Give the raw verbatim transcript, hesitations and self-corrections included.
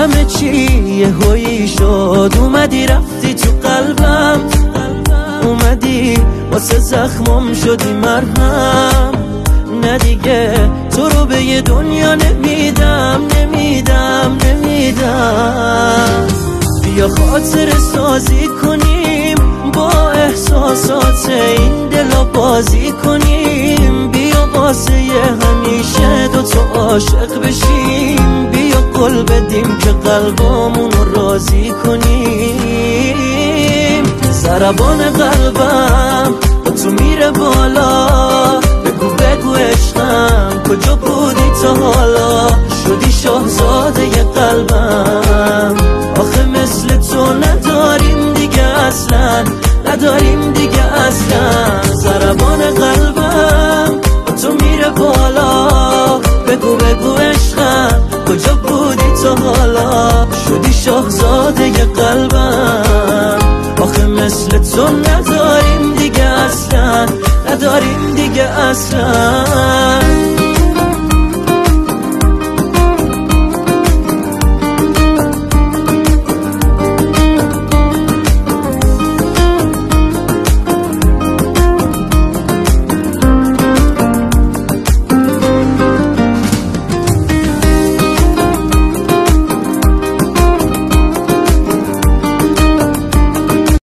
همه چی یه هویی شد، اومدی رفتی تو قلبم، اومدی واسه زخمم شدی مرهم. نه دیگه تو رو به یه دنیا نمیدم نمیدم نمیدم. بیا خاطر سازی کنیم، با احساسات این دلا بازی کنیم. بیا واسه همیشه دوتا عاشق بشیم. بیا قول بدیم که قلبامون رو راضی کنیم. ضربان قلبم با تو میره بالا، بگو بگو عشقم کجا بودی تا حالا؟ شدی شاهزاده قلبم، آخه مثل تو نداریم دیگه اصلا، نداریم دیگه اصلا. ضربان قلبم با تو میره بالا، بگو بگو عشقم کجا بودی تا حالا؟ شدی شاهزاده قلبم، آخه مثل تو نداریم دیگه اصلا، نداریم دیگه اصلا.